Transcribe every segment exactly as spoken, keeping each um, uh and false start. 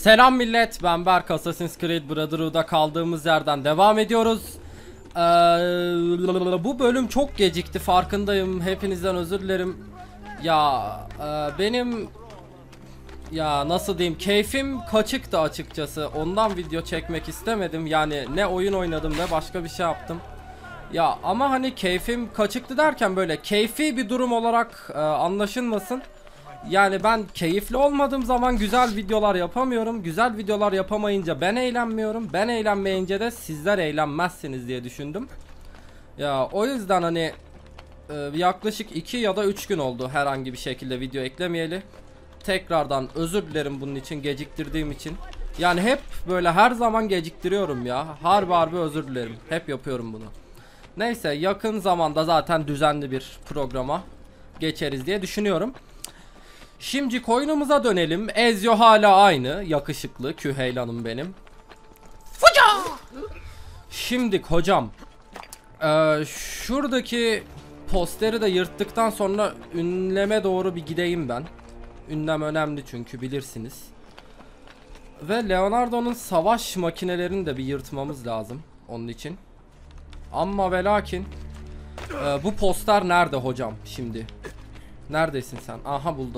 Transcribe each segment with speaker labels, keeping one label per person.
Speaker 1: Selam millet, ben Berk. Assassin's Creed Brotherhood'a kaldığımız yerden devam ediyoruz. Ee, bu bölüm çok gecikti, farkındayım. Hepinizden özür dilerim. Ya e, benim ya nasıl diyeyim, keyfim kaçıktı açıkçası. Ondan video çekmek istemedim. Yani ne oyun oynadım ne başka bir şey yaptım. Ya ama hani keyfim kaçıktı derken böyle keyfi bir durum olarak e, anlaşılmasın. Yani ben keyifli olmadığım zaman güzel videolar yapamıyorum. Güzel videolar yapamayınca ben eğlenmiyorum. Ben eğlenmeyince de sizler eğlenmezsiniz diye düşündüm. Ya o yüzden hani e, yaklaşık iki ya da üç gün oldu herhangi bir şekilde video eklemeyeli. Tekrardan özür dilerim bunun için, geciktirdiğim için. Yani hep böyle her zaman geciktiriyorum ya. Harbi harbi özür dilerim. Hep yapıyorum bunu. Neyse, yakın zamanda zaten düzenli bir programa geçeriz diye düşünüyorum. Şimdi koyunumuza dönelim. Ezio hala aynı. Yakışıklı Küheylan'ım benim. Fuca! Şimdi hocam. Ee, şuradaki posteri de yırttıktan sonra ünleme doğru bir gideyim ben. Ünlem önemli çünkü bilirsiniz. Ve Leonardo'nun savaş makinelerini de bir yırtmamız lazım onun için. Ama ve lakin e, bu poster nerede hocam şimdi? Neredesin sen? Aha, buldum.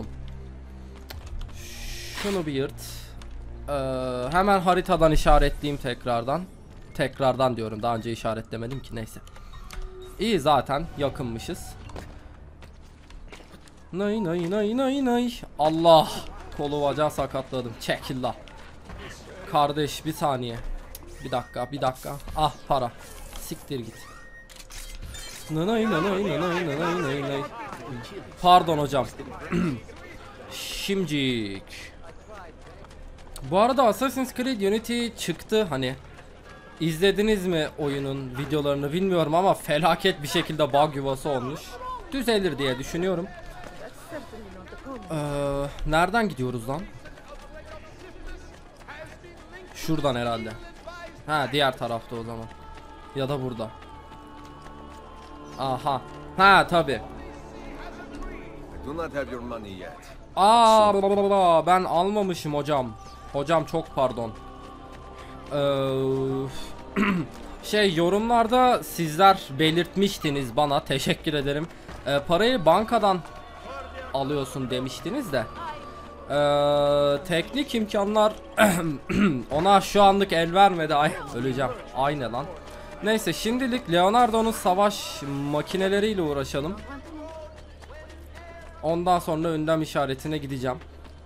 Speaker 1: Şunu bir yırt. Ee, hemen haritadan işaretleyeyim tekrardan. Tekrardan diyorum, daha önce işaretlemedim ki, neyse. İyi, zaten yakınmışız. Nay nay nay nay nay. Allah, kolu bacağı sakatladım. Çekil la. Kardeş bir saniye. Bir dakika bir dakika. Ah, para. Siktir git. Nay nay nay nay nay nay nay nay. Pardon hocam. Şimcik. Bu arada Assassin's Creed Unity çıktı, hani izlediniz mi oyunun videolarını bilmiyorum ama felaket bir şekilde bug yuvası olmuş. Düzelir diye düşünüyorum. Ee, nereden gidiyoruz lan? Şuradan herhalde. Ha, diğer tarafta o zaman. Ya da burada. Aha. Ha tabi. Aa, ben almamışım hocam. Hocam çok pardon. Ee, şey, yorumlarda sizler belirtmiştiniz bana, teşekkür ederim. Ee, parayı bankadan alıyorsun demiştiniz de. Ee, teknik imkanlar ona şu anlık el vermedi. Ay, öleceğim. Aynı lan. Neyse, şimdilik Leonardo'nun savaş makineleriyle uğraşalım. Ondan sonra ünlem işaretine gideceğim.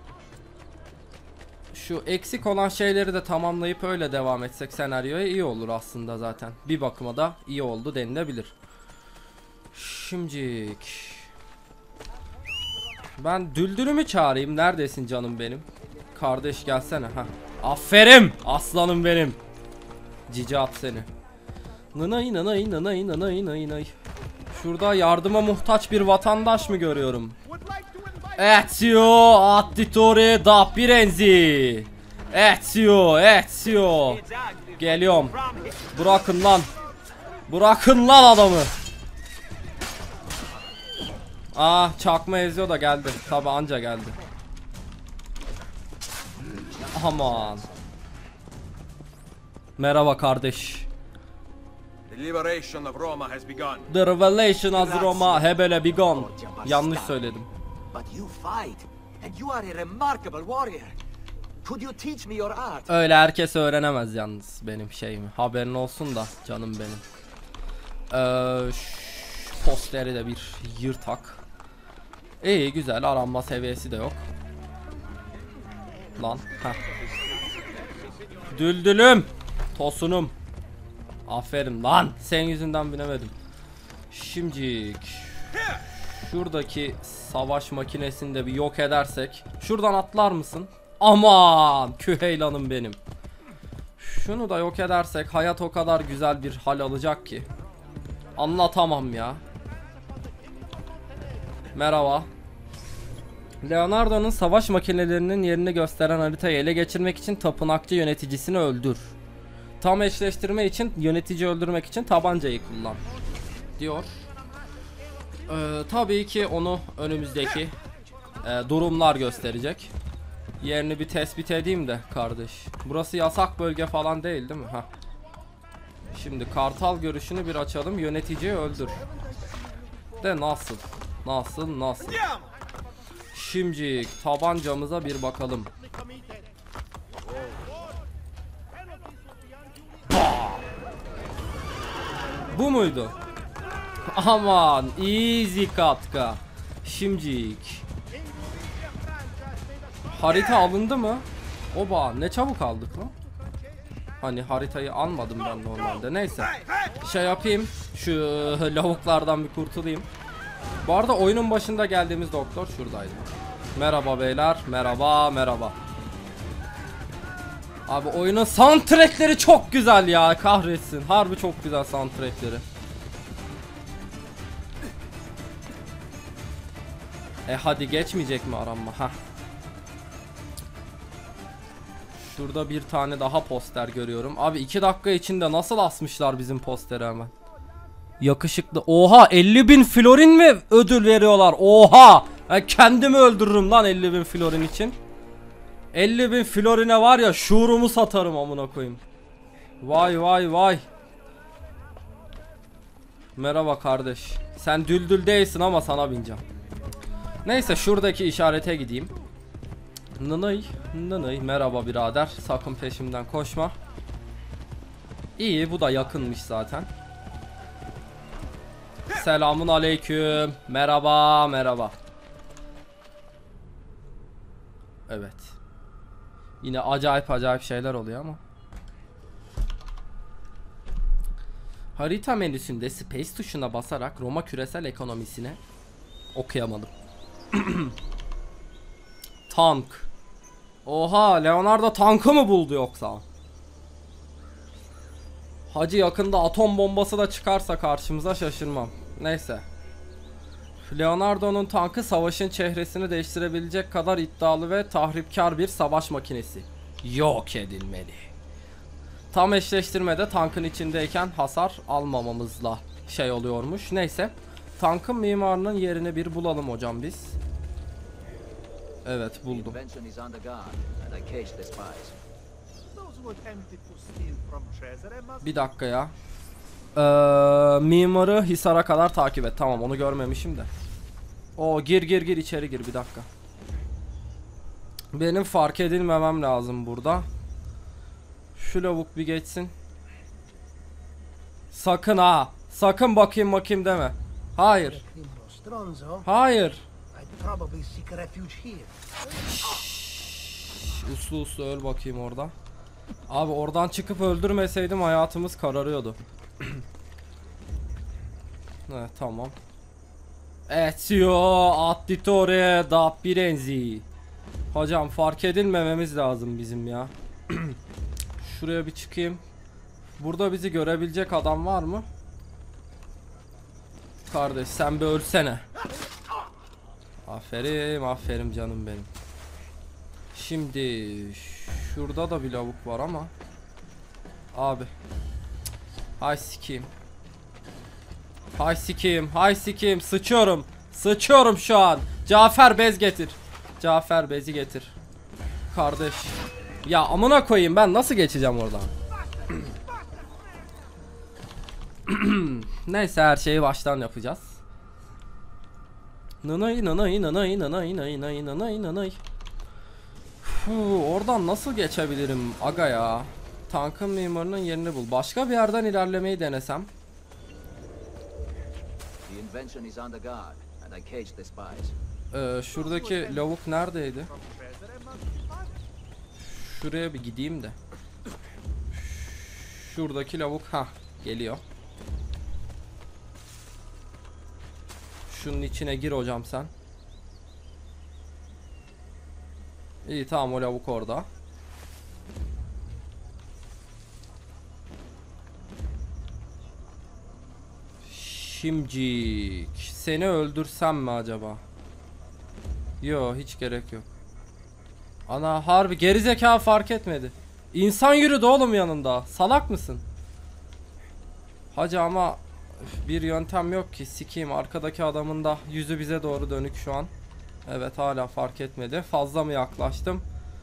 Speaker 1: Şu eksik olan şeyleri de tamamlayıp öyle devam etsek senaryoya iyi olur aslında zaten. Bir bakıma da iyi oldu denilebilir. Şimdilik ben Düldül'ümü çağırayım. Neredesin canım benim? Kardeş gelsene. Ha. Aferin aslanım benim. Cici at seni. Nanay nanay nanay nanay nanay. Şurada yardıma muhtaç bir vatandaş mı görüyorum? Ezio Auditore da Firenze. Ezio, Ezio. Geliyorum. Bırakın lan. Bırakın lan adamı. Ah, çakma Ezio da geldi. Tabi anca geldi. Aman. Merhaba kardeş.
Speaker 2: The liberation of Roma has begun.
Speaker 1: The revelation of Roma hebele begun. Yanlış söyledim.
Speaker 3: But you fight and you are a remarkable warrior. Could you teach me your art?
Speaker 1: Öyle herkes öğrenemez yalnız benim şeyimi. Haberin olsun da canım benim. Ee, şu posteri de bir yırtak. İyi, güzel, aranma seviyesi de yok. Lan. Heh. Düldülüm. Tosunum. Aferin lan. Senin yüzünden binemedim. Şimdilik şuradaki savaş makinesini de bir yok edersek. Şuradan atlar mısın? Aman Küheylan'ım benim. Şunu da yok edersek hayat o kadar güzel bir hal alacak ki. Anlatamam ya. Merhaba. Leonardo'nun savaş makinelerinin yerini gösteren haritayı ele geçirmek için tapınakçı yöneticisini öldür. Tam eşleştirme için yönetici öldürmek için tabancayı kullan diyor. Ee, tabii ki onu önümüzdeki e, durumlar gösterecek. Yerini bir tespit edeyim de kardeş. Burası yasak bölge falan değil değil mi? Heh. Şimdi kartal görüşünü bir açalım. Yöneticiyi öldür. De nasıl? Nasıl? Nasıl? Şimdi tabancamıza bir bakalım. Bu muydu? Aman easy katka. Şimdilik. Harita alındı mı? Oba ne çabuk aldık lan. Hani haritayı almadım ben normalde. Neyse. Şey yapayım. Şu lavuklardan bir kurtulayım. Bu arada oyunun başında geldiğimiz doktor şuradaydı. Merhaba beyler. Merhaba merhaba. Abi oyunun soundtrackleri çok güzel ya. Kahretsin. Harbi çok güzel soundtrackleri. E hadi geçmeyecek mi aranma? Heh. Şurada bir tane daha poster görüyorum. Abi iki dakika içinde nasıl asmışlar bizim posteri hemen. Yakışıklı. Oha elli bin florin mi ödül veriyorlar? Oha. Ben kendimi öldürürüm lan elli bin florin için. elli bin florine var ya şuurumu satarım amına koyayım. Vay vay vay. Merhaba kardeş. Sen düldül değilsin ama sana bineceğim. Neyse şuradaki işarete gideyim. Nınıy, nınıy. Merhaba birader. Sakın peşimden koşma. İyi bu da yakınmış zaten. Selamun aleyküm. Merhaba merhaba. Evet. Yine acayip acayip şeyler oluyor ama. Harita menüsünde Space tuşuna basarak Roma küresel ekonomisine okuyamadım. Tank. Oha Leonardo tankı mı buldu yoksa? Hacı yakında atom bombası da çıkarsa karşımıza şaşırmam. Neyse. Leonardo'nun tankı savaşın çehresini değiştirebilecek kadar iddialı ve tahripkar bir savaş makinesi. Yok edilmeli. Tam eşleştirmede tankın içindeyken hasar almamamızla şey oluyormuş. Neyse. Tankın mimarının yerini bir bulalım hocam biz. Evet buldum. Bir dakika ya. Ee, mimarı Hisar'a kadar takip et. Tamam onu görmemişim de. O gir gir gir içeri gir bir dakika. Benim fark edilmemem lazım burada. Şu lavuk bir geçsin. Sakın ha. Sakın bakayım bakayım deme. Hayır. Hayır. Şşş, uslu uslu öl bakayım orada. Abi oradan çıkıp öldürmeseydim hayatımız kararıyordu. Evet tamam. Ezio Additore da Pirenzi. Hocam fark edilmememiz lazım bizim ya. Şuraya bir çıkayım. Burada bizi görebilecek adam var mı? Kardeş sen bir ölsene. Aferin aferin canım benim. Şimdi şurada da bir lavuk var ama. Abi. Hay sikeyim. Hay sikeyim. Hay sikeyim. Sıçıyorum. Sıçıyorum şu an. Cafer bez getir. Cafer bezi getir. Kardeş. Ya amına koyayım ben nasıl geçeceğim oradan? Neyse her şeyi baştan yapacağız. Nanay nanay nanay nanay nanay nanay nanay nanay. Oradan nasıl geçebilirim aga ya? Tankın mimarının yerini bul. Başka bir yerden ilerlemeyi denesem. Ee, şuradaki lavuk neredeydi? Şuraya bir gideyim de. Şuradaki lavuk ha geliyor. Şunun içine gir hocam sen. İyi tamam o lavuk orada. Şimdicik seni öldürsem mi acaba? Yo hiç gerek yok. Ana harbi gerizekalı fark etmedi. İnsan yürüdü oğlum yanında. Salak mısın? Hacı ama bir yöntem yok ki. Sikeyim arkadaki adamın da yüzü bize doğru dönük şu an. Evet hala fark etmedi. Fazla mı yaklaştım?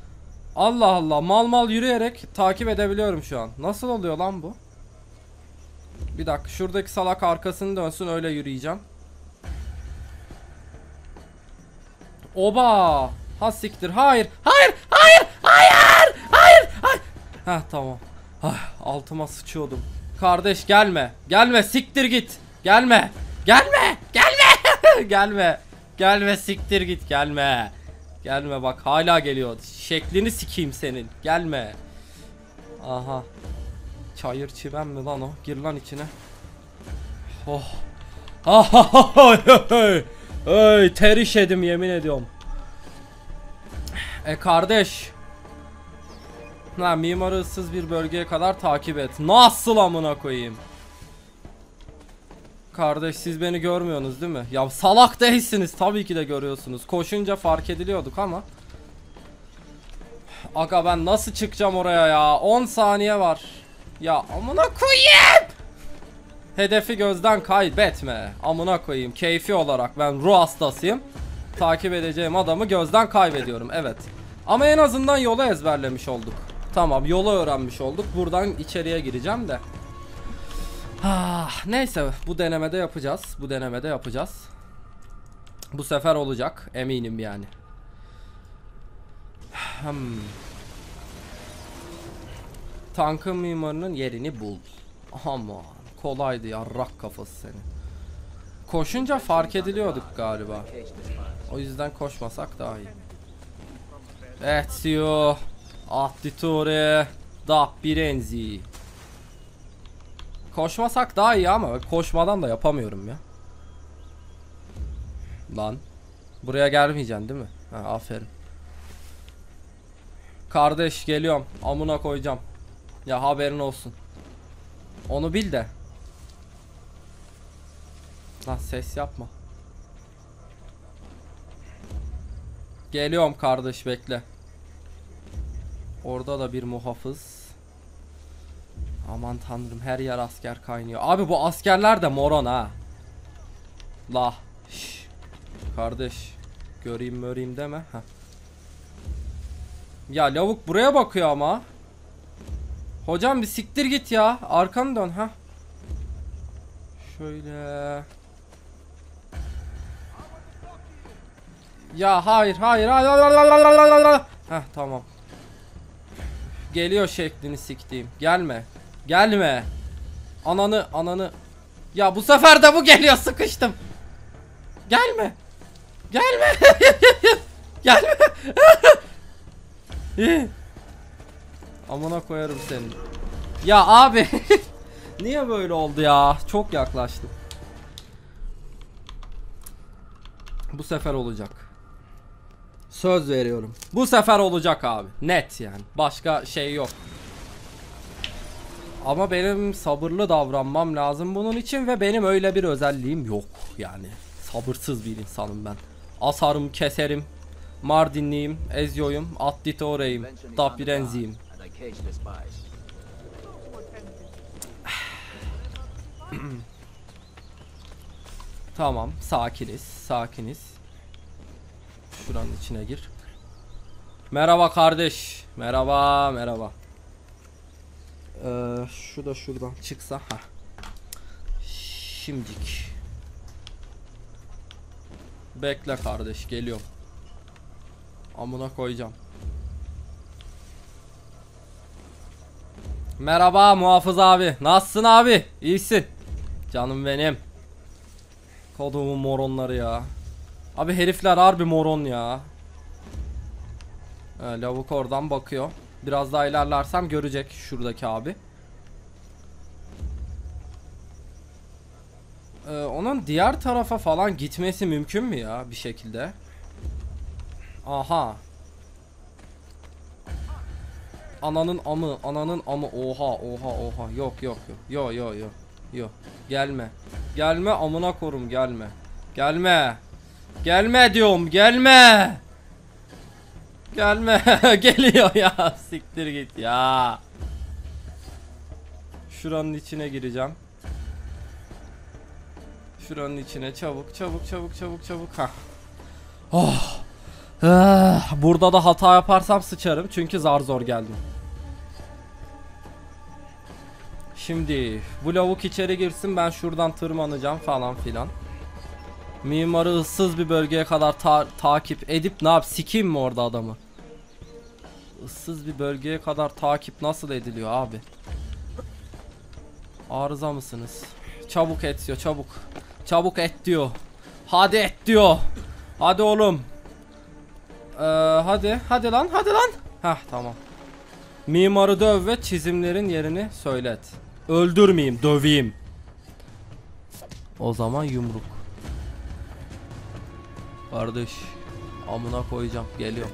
Speaker 1: Allah Allah, mal mal yürüyerek takip edebiliyorum şu an. Nasıl oluyor lan bu? Bir dakika, şuradaki salak arkasını dönsün, öyle yürüyeceğim. Oba! Ha siktir. Hayır. Hayır. Hayır. Hayır. Hayır. Hayır. Heh, tamam. Ah, altıma sıçıyordum. Kardeş gelme. Gelme, siktir git. Gelme. Gelme. Gelme. Gelme. Gelme, siktir git. Gelme. Gelme, bak hala geliyor. Şeklini sikeyim senin. Gelme. Aha. Çayır çimen mi lan o? Gir lan içine. Oh. Hey, ter işedim yemin ediyorum. E kardeş. Ha, mimarı ıssız bir bölgeye kadar takip et. Nasıl amına koyayım? Kardeş siz beni görmüyorsunuz değil mi? Ya salak değilsiniz, tabii ki de görüyorsunuz. Koşunca fark ediliyorduk ama. Aga ben nasıl çıkacağım oraya ya? on saniye var. Ya amına koyayım. Hedefi gözden kaybetme. Amına koyayım. Keyfi olarak ben ruh hastasıyım. Takip edeceğim adamı gözden kaybediyorum. Evet. Ama en azından yolu ezberlemiş olduk. Tamam, yolu öğrenmiş olduk. Buradan içeriye gireceğim de. Ah, neyse, bu denemede yapacağız. Bu denemede yapacağız. Bu sefer olacak. Eminim yani. Hmm. Tankın mimarının yerini bul. Aman. Kolaydı ya, rak kafası senin. Koşunca fark ediliyorduk galiba. O yüzden koşmasak daha iyi. Ezio Attitore da Pirenzi. Koşmasak daha iyi ama koşmadan da yapamıyorum ya. Lan. Buraya gelmeyeceksin değil mi? Ha, aferin. Kardeş geliyorum. Amına koyacağım. Ya haberin olsun. Onu bil de. Lan ses yapma. Geliyorum kardeş, bekle. Orada da bir muhafız. Aman tanrım, her yer asker kaynıyor. Abi bu askerler de moron ha. La. Şş. Kardeş. Göreyim möreyim deme. Heh. Ya lavuk buraya bakıyor ama. Hocam bir siktir git ya. Arkanı dön ha. Şöyle. Ya hayır hayır hayır. Heh, tamam. Geliyor şeklini siktiğim. Gelme. Gelme. Ananı ananı. Ya bu sefer de bu geliyor, sıkıştım. Gelme. Gelme. Gelme. Amına koyarım seni. Ya abi. Niye böyle oldu ya? Çok yaklaştım. Bu sefer olacak. Söz veriyorum. Bu sefer olacak abi. Net yani. Başka şey yok. Ama benim sabırlı davranmam lazım bunun için ve benim öyle bir özelliğim yok yani. Sabırsız bir insanım ben. Asarım, keserim. Mardinliyim, Ezio'yum, Attitore'yim, da Pirenzi'yim. Tamam, sakiniz, sakiniz. Şuranın içine gir. Merhaba kardeş. Merhaba, merhaba. Ee, şu da şuradan çıksa. Ha. Şimdik. Bekle kardeş, geliyorum. Amına koyacağım. Merhaba muhafız abi. Nasılsın abi? İyisin. Canım benim. Kodumun moronları ya. Abi herifler harbi moron ya. Ee, lavuk oradan bakıyor. Biraz daha ilerlersem görecek şuradaki abi. Ee, onun diğer tarafa falan gitmesi mümkün mü ya bir şekilde? Aha. Ananın amı, ananın amı. Oha, oha, oha. Yok, yok, yok. Yo, yo, yo. Yo. Gelme. Gelme amına korum, gelme. Gelme. Gelme diyorum, gelme. Gelme. Geliyor ya. Siktir git ya. Şuranın içine gireceğim. Şuranın içine çabuk, çabuk, çabuk, çabuk, çabuk. Ha. Oh. Ah, burada da hata yaparsam sıçarım çünkü zar zor geldim. Şimdi bu lavuk içeri girsin, ben şuradan tırmanacağım falan filan. Mimarı ıssız bir bölgeye kadar ta takip edip ne yap, sikeyim mi orada adamı? Issız bir bölgeye kadar takip nasıl ediliyor abi? Arıza mısınız? Çabuk et diyor, çabuk. Çabuk et diyor. Hadi et diyor. Hadi oğlum. Ee, hadi hadi lan hadi lan. Heh, tamam. Mimarı döv ve çizimlerin yerini söylet. Öldürmeyeyim, döveyim. O zaman yumruk. Kardeş, amına koyacağım, geliyorum.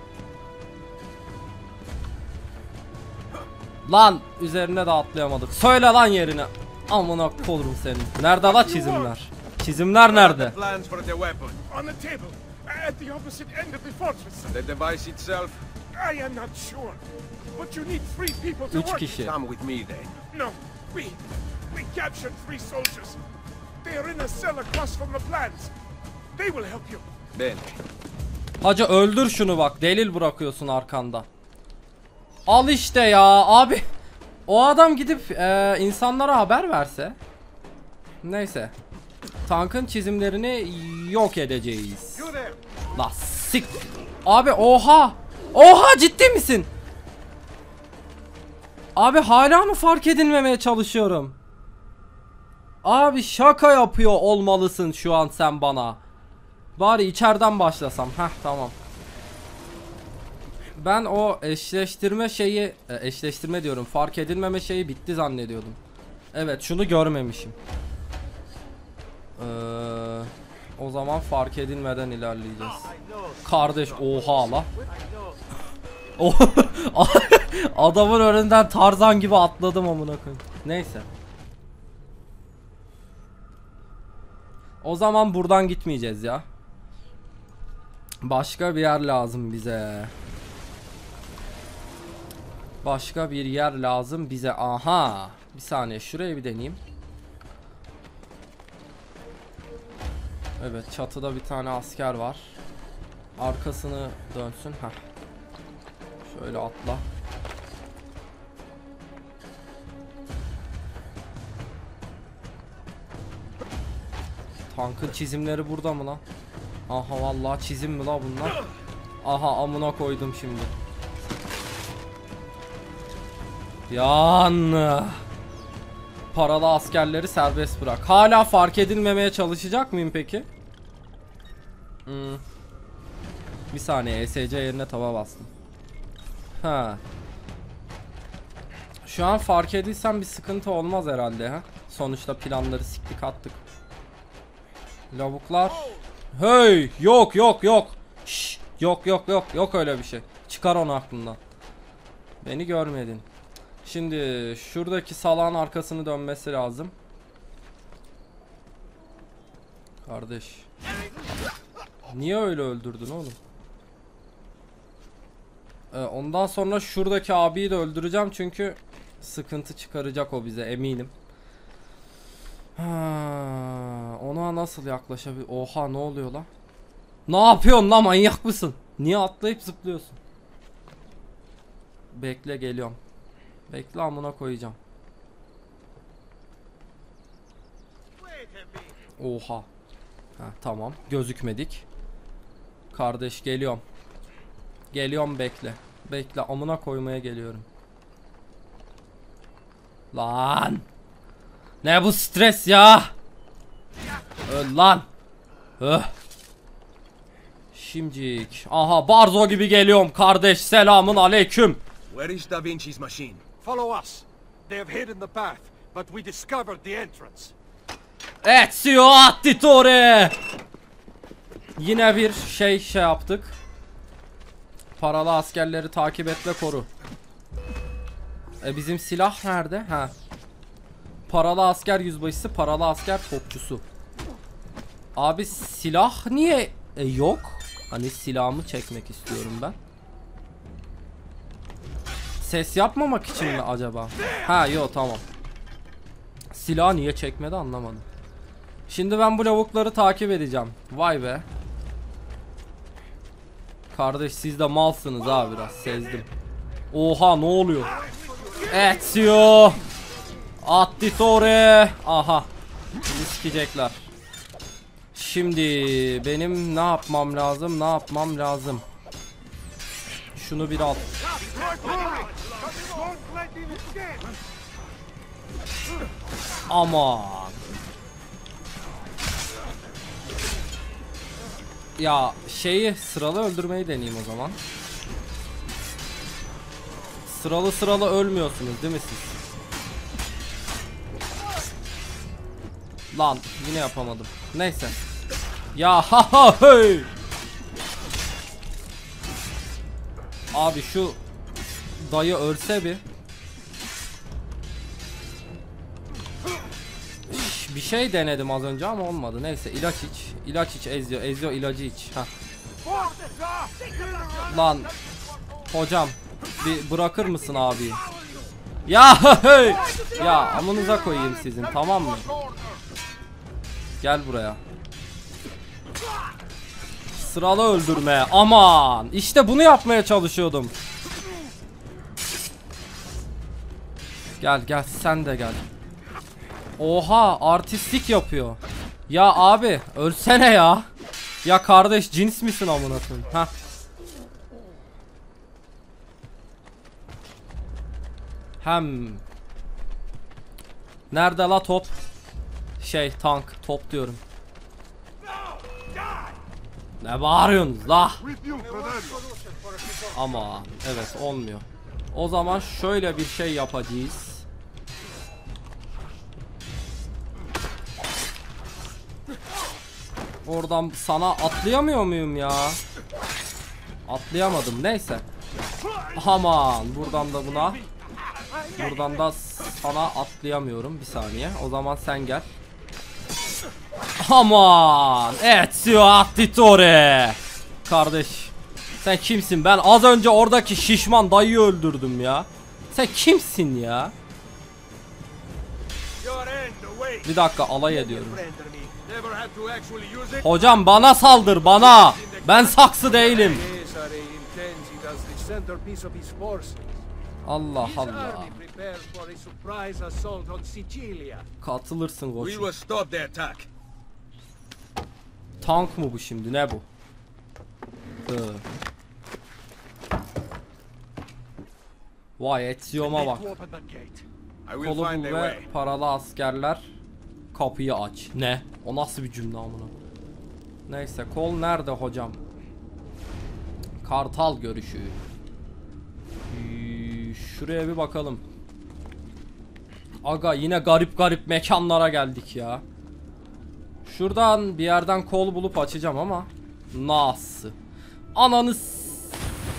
Speaker 1: Lan üzerine de atlayamadık. Söyle lan yerini. Amına koyayım senin. Nerede la çizimler? Çizimler nerede?
Speaker 2: Plans for the weapon.
Speaker 4: On the table, at the opposite end of the fortress.
Speaker 2: The device itself.
Speaker 4: I am not sure, but you need three people to
Speaker 1: Üç
Speaker 4: work.
Speaker 1: kişi.
Speaker 2: Come with me then.
Speaker 4: No, we we captured three soldiers. They are in a cell across from the plants. They will help you.
Speaker 2: Bene.
Speaker 1: Hacı öldür şunu bak. Delil bırakıyorsun arkanda. Al işte ya abi. O adam gidip e, insanlara haber verse. Neyse. Tankın çizimlerini yok edeceğiz.
Speaker 4: You there?
Speaker 1: La sik. Abi oha. Oha, ciddi misin? Abi hala mı fark edilmemeye çalışıyorum? Abi şaka yapıyor olmalısın şu an sen bana. Bari içeriden başlasam. Heh, tamam. Ben o eşleştirme şeyi eşleştirme diyorum, fark edilmeme şeyi bitti zannediyordum. Evet, şunu görmemişim. Ee, o zaman fark edilmeden ilerleyeceğiz. Kardeş oha la. Adamın önünden Tarzan gibi atladım amına koyayım. Neyse. O zaman buradan gitmeyeceğiz ya. Başka bir yer lazım bize. Başka bir yer lazım bize. Aha. Bir saniye, şuraya bir deneyeyim. Evet, çatıda bir tane asker var. Arkasını dönsün. Heh. Şöyle atla. Tankın çizimleri burada mı lan? Aha, vallahi çizim mi la bunlar? Aha, amına koydum şimdi. Yan. Paralı askerleri serbest bırak. Hala fark edilmemeye çalışacak mıyım peki? Hmm. Bir saniye, E S C yerine tava bastım. Ha. Şu an fark edilsem bir sıkıntı olmaz herhalde ha. Sonuçta planları siktik attık. Lavuklar. Hey, yok yok yok. Şş, yok yok yok yok öyle bir şey. Çıkar onu aklından. Beni görmedin. Şimdi şuradaki salağın arkasını dönmesi lazım. Kardeş. Niye öyle öldürdün oğlum? Ee, ondan sonra şuradaki abiyi de öldüreceğim çünkü sıkıntı çıkaracak o bize, eminim. Ha, ona nasıl yaklaşabilir? Oha, ne oluyor lan? Ne yapıyorsun lan, manyak mısın? Niye atlayıp zıplıyorsun? Bekle, geliyorum. Bekle, amına koyacağım. Oha. Ha, tamam, gözükmedik. Kardeş geliyorum. Geliyorum, bekle. Bekle, amına koymaya geliyorum. Lan. Ne bu stres ya? Öl lan. Öh. Şimdicik. Aha, Barzo gibi geliyorum kardeş. Selamun aleyküm.
Speaker 2: Where is Da Vinci's machine?
Speaker 5: Follow us. They have hidden the path, but we discovered the entrance.
Speaker 1: Ezio Auditore. Yine bir şey şey yaptık. Paralı askerleri takip et ve koru. E bizim silah nerede? Ha. Paralı asker yüzbaşısı, paralı asker topçusu. Abi silah niye e, yok? Hani silahımı çekmek istiyorum ben. Ses yapmamak için mi acaba? Ha, yo, tamam. Silah niye çekmedi anlamadım. Şimdi ben bu lavukları takip edeceğim. Vay be. Kardeş siz de malsınız ha, biraz sezdim. Oha ne oluyor? Ezio Auditore. Aha. Bizi sikecekler. Şimdi benim ne yapmam lazım? Ne yapmam lazım? Şunu bir al. Aman. Ya şeyi sıralı öldürmeyi deneyeyim o zaman. Sıralı sıralı ölmüyorsunuz değil mi siz? Lan yine yapamadım. Neyse. Ya ha ha hey. Abi şu dayı ölse bir. Şş, bir şey denedim az önce ama olmadı. Neyse ilaç iç. İlaç iç Ezio. Ezio ilacı iç. Heh. Lan hocam bir bırakır mısın abi? Ya hey. Ya amınıza koyayım sizin, tamam mı? Gel buraya. Sıralı öldürme. Aman. İşte bunu yapmaya çalışıyordum. Gel gel sen de gel. Oha artistlik yapıyor. Ya abi ölsene ya. Ya kardeş cins misin amına koyayım? Ha. Hem. Nerede la top? Şey tank top diyorum. Ne bağırıyorsunuz la? Ama evet olmuyor. O zaman şöyle bir şey yapacağız. Oradan sana atlayamıyor muyum ya? Atlayamadım, neyse. Aman buradan da buna. Buradan da sana atlayamıyorum, bir saniye. O zaman sen gel. Aman Ezio Auditore. Kardeş sen kimsin? Ben az önce oradaki şişman dayıyı öldürdüm ya. Sen kimsin ya? Bir dakika alay ediyorum. Hocam bana saldır bana. Ben saksı değilim. Allah Allah. Katılırsın
Speaker 2: We
Speaker 1: koçum.
Speaker 2: will stop the attack.
Speaker 1: Tank mı bu şimdi, ne bu? Hı. Vay Ezio'ma bak.
Speaker 2: I will
Speaker 1: Kolu
Speaker 2: find
Speaker 1: bul
Speaker 2: a
Speaker 1: ve
Speaker 2: way.
Speaker 1: paralı askerler kapıyı aç. Ne? O nasıl bir cümle amına? Neyse kol nerede hocam? Kartal görüşü. Ee, Şuraya bir bakalım. Aga yine garip garip mekanlara geldik ya. Şuradan bir yerden kol bulup açacağım ama nasıl? Ananı s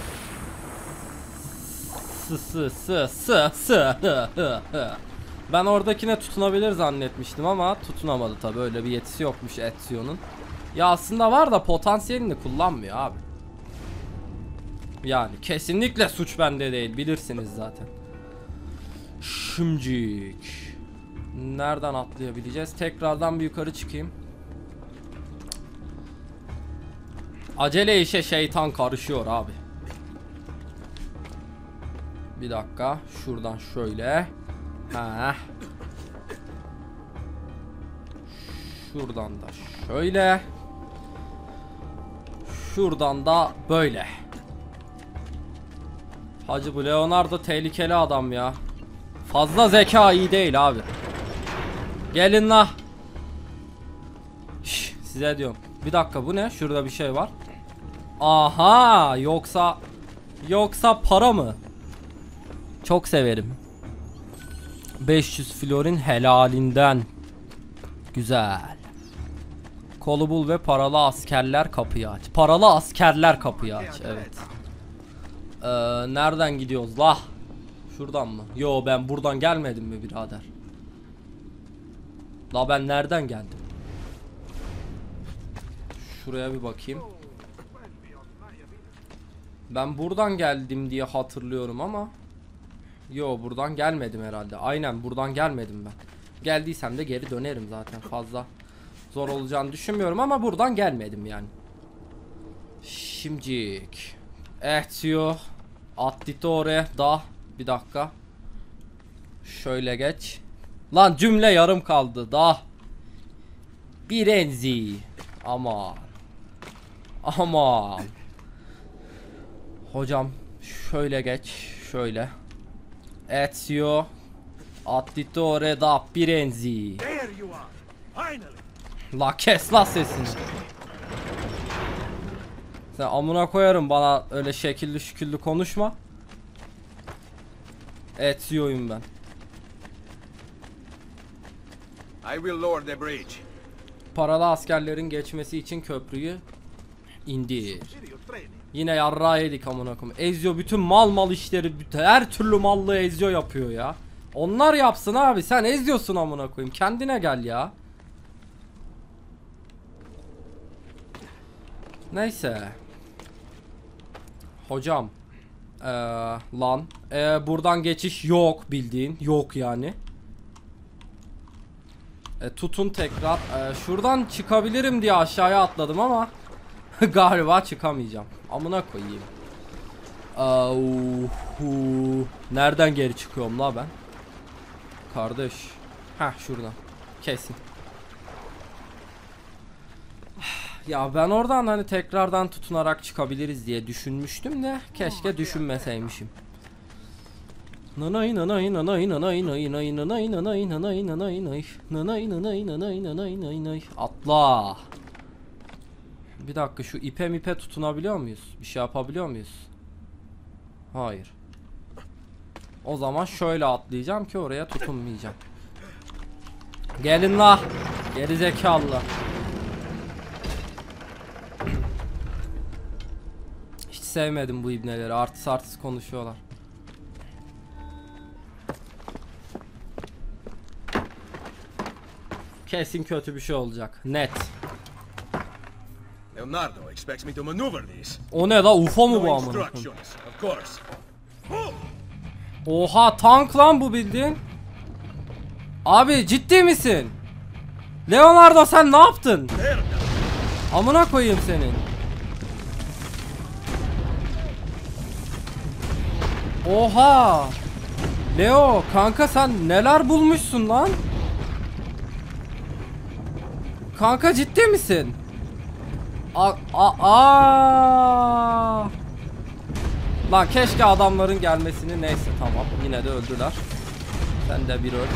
Speaker 1: s s s s. Ben oradakine tutunabilir zannetmiştim ama tutunamadı tabi, öyle bir yetisi yokmuş Ezio'nun. Ya aslında var da potansiyelini kullanmıyor abi. Yani kesinlikle suç bende değil, bilirsiniz zaten. Şimcik. Nereden atlayabileceğiz? Tekrardan bir yukarı çıkayım. Acele işe şeytan karışıyor abi. Bir dakika. Şuradan şöyle. Heh. Şuradan da şöyle. Şuradan da böyle. Hacı bu Leonardo tehlikeli adam ya. Fazla zeka iyi değil abi. Gelin la. Şş, size diyorum. Bir dakika bu ne? Şurada bir şey var. Aha, yoksa yoksa para mı? Çok severim. beş yüz florin helalinden. Güzel. Kolu bul ve paralı askerler kapıyı aç. Paralı askerler kapıyı aç. Evet. Ee, nereden gidiyoruz la? Şuradan mı? Yo ben buradan gelmedim mi birader? La ben nereden geldim? Şuraya bir bakayım. Ben buradan geldim diye hatırlıyorum ama yo buradan gelmedim herhalde. Aynen buradan gelmedim ben. Geldiysem de geri dönerim zaten, fazla zor olacağını düşünmüyorum ama buradan gelmedim yani. Şimdilik. Ezio Auditore da bir dakika. Şöyle geç. Lan cümle yarım kaldı da. Birenzi. Aman. Aman. Hocam şöyle geç. Şöyle. Ezio Auditore da Birenzi.
Speaker 4: There you are. Finally.
Speaker 1: La kes la sesini. Sen amına koyarım, bana öyle şekilli şüküllü konuşma. Ezio'yum ben.
Speaker 2: I will lower the bridge.
Speaker 1: Paralı askerlerin geçmesi için köprüyü indir.
Speaker 4: Video training.
Speaker 1: Yine yarrağı yedik amına koyayım. Ezio bütün mal mal işleri, bütün, her türlü mallığı Ezio yapıyor ya. Onlar yapsın abi, sen Ezio'sun amına koyayım. Kendine gel ya. Neyse. Hocam. Ee, lan. Ee, buradan geçiş yok bildiğin. Yok yani. E, tutun tekrar. E, şuradan çıkabilirim diye aşağıya atladım ama galiba çıkamayacağım. Amına koyayım. Auhu. Nereden geri çıkıyorum la ben? Kardeş. Heh şuradan. Kesin. Ya ben oradan hani tekrardan tutunarak çıkabiliriz diye düşünmüştüm de keşke düşünmeseymişim. Nanay nanay nanay nanay nanay nanay nanay nanay nanay nanay nanay nanay nanay nanay nanay nanay. Atla. Bir dakika, şu ipe mipe tutunabiliyor muyuz? Bir şey yapabiliyor muyuz? Hayır. O zaman şöyle atlayacağım ki oraya tutunmayacağım. Gelin la. Geri zekalılar. Hiç sevmedim bu ibneleri. Artist artist konuşuyorlar. Kesin kötü bir şey olacak. Net.
Speaker 2: Leonardo expects me to maneuver these.
Speaker 1: O ne la? U F O mu bu
Speaker 2: No
Speaker 1: amına koyayım?
Speaker 2: instructions, of course.
Speaker 1: Oha, tank lan bu bildiğin. Abi ciddi misin? Leonardo sen ne yaptın?
Speaker 2: There.
Speaker 1: Amına koyayım senin. Oha. Leo kanka sen neler bulmuşsun lan? Kanka ciddi misin? A a a. Lan keşke adamların gelmesini, neyse tamam, yine de öldüler. Sen de bir öl.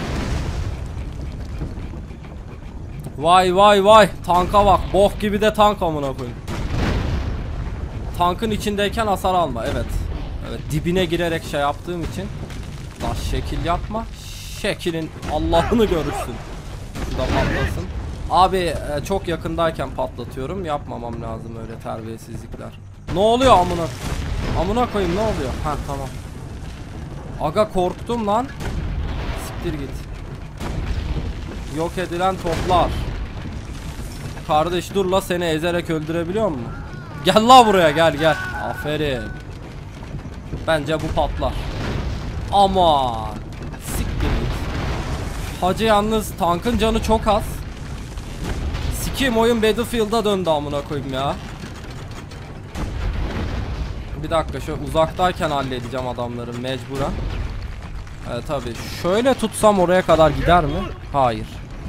Speaker 1: Vay vay vay, tanka bak, bok gibi de tank amına koyayım. Tankın içindeyken hasar alma, evet. Evet, dibine girerek şey yaptığım için. Lan şekil yapma. Şekilin Allah'ını görürsün. Şurada patlasın. Abi e, çok yakındayken patlatıyorum. Yapmamam lazım öyle terbiyesizlikler. Ne oluyor amına? Amına koyayım, ne oluyor? Ha tamam. Aga korktum lan. Siktir git. Yok edilen toplar. Kardeş dur la, seni ezerek öldürebiliyor mu? Gel la buraya, gel gel. Aferin. Bence bu patlar. Aman. Siktir git. Hacı yalnız tankın canı çok az. Sikeyim, oyun Battlefield'a döndü amına koyayım ya. Bir dakika, şu uzaktayken halledeceğim adamları mecburen. Evet tabi. Şöyle tutsam oraya kadar gider mi? Hayır.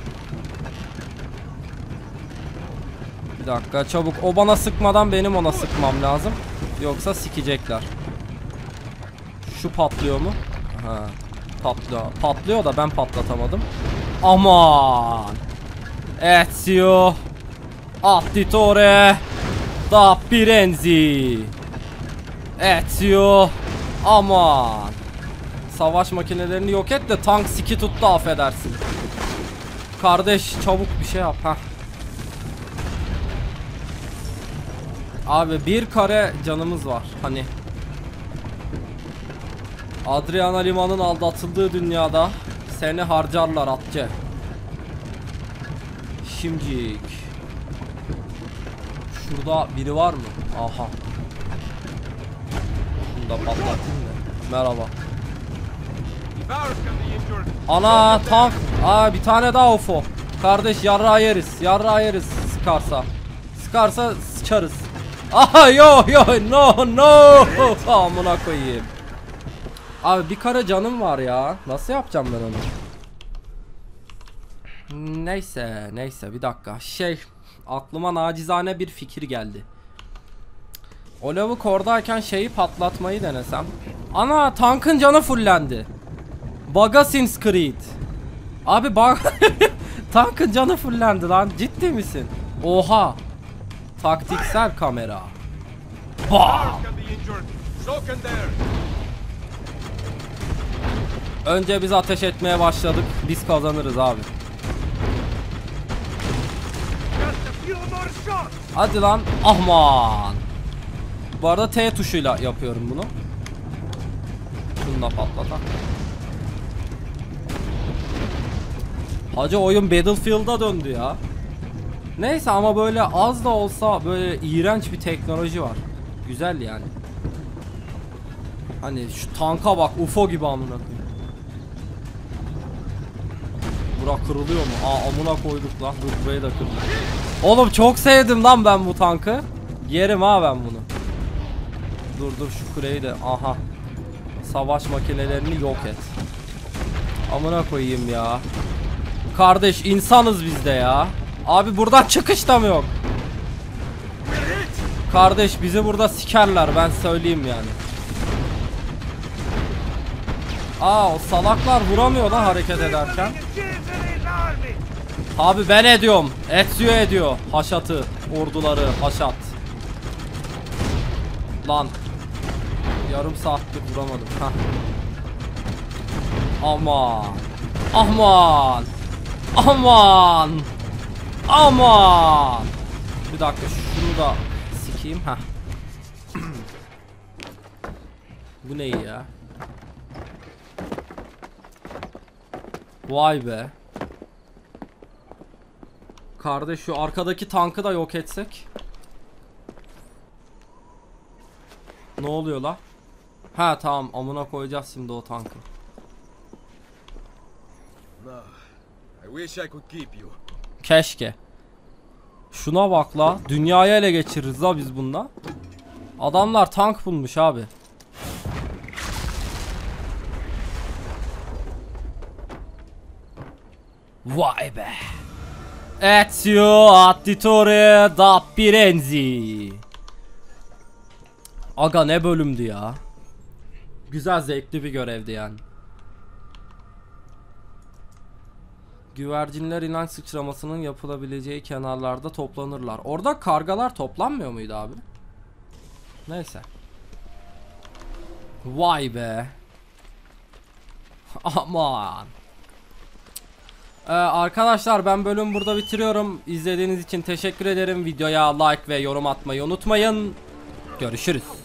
Speaker 1: Bir dakika çabuk, o bana sıkmadan benim ona sıkmam lazım. Yoksa sikecekler. Şu patlıyor mu? Ha, patlıyor. Patlıyor da ben patlatamadım. Aman. Ezio Auditore da Birenzi. Ezio. Aman. Savaş makinelerini yok et de tank siki tuttu, affedersin. Kardeş çabuk bir şey yap ha. Abi bir kare canımız var hani. Adriana Lima'nın aldatıldığı dünyada seni harcarlar atçı. Şimdilik. Şurada biri var mı? Aha. Şunu da patlatayım da. Merhaba. Ana tank. Aa bir tane daha U F O. Kardeş yarrağı yeriz. Yarrağı yeriz sıkarsa. Sıkarsa sıçarız. Aha yo yo no no. Amına koyayım. Abi bir kara canım var ya. Nasıl yapacağım ben onu? Neyse neyse bir dakika. Şey aklıma nacizane bir fikir geldi. O lavuk oradayken şeyi patlatmayı denesem. Ana tankın canı fullendi. Assassin's Creed. Abi bak tankın canı fullendi lan. Ciddi misin? Oha. Taktiksel kamera. Bam.
Speaker 2: Can be injured. So can theirs.
Speaker 1: Önce biz ateş etmeye başladık. Biz kazanırız abi.
Speaker 4: Just a few more shots.
Speaker 1: Hadi lan. Ahman. Bu arada T tuşuyla yapıyorum bunu. Şununla patlatak. Hacı oyun Battlefield'a döndü ya. Neyse ama böyle az da olsa böyle iğrenç bir teknoloji var. Güzel yani. Hani şu tanka bak, U F O gibi amına koyayım. Bura kırılıyor mu? Aa amına koyduk lan. Dur burayı da kırdım. Oğlum çok sevdim lan ben bu tankı. Yerim ha ben bunu. Dur dur şu kuleyi de. Aha. Savaş makinelerini yok et. Amına koyayım ya. Kardeş insanız biz de ya. Abi buradan çıkış da mı yok? Kardeş bizi burada sikerler ben söyleyeyim yani. Aa o salaklar vuramıyor lan hareket ederken. Abi ben ediyorum. Ezio ediyor. Haşatı. Orduları haşat. Lan. Yarım saattir vuramadım. Heh. Aman. Aman. Aman. Aman. Bir dakika şunu da sikeyim. Heh. Bu ne ya? Vay be. Kardeş şu arkadaki tankı da yok etsek. Ne oluyor la? Ha tamam amına koyacağız şimdi o tankı.
Speaker 2: No. I wish I could keep you.
Speaker 1: Keşke. Şuna bak la. Dünyayı ele geçiririz la biz bununla. Adamlar tank bulmuş abi. Vay be. Ezio Auditore da Firenze. Aga ne bölümdü ya. Güzel zevkli bir görevdi yani. Güvercinler inanç sıçramasının yapılabileceği kenarlarda toplanırlar. Orada kargalar toplanmıyor muydu abi? Neyse. Vay be. Aman. Ee, arkadaşlar ben bölüm burada bitiriyorum. İzlediğiniz için teşekkür ederim. Videoya like ve yorum atmayı unutmayın. Görüşürüz.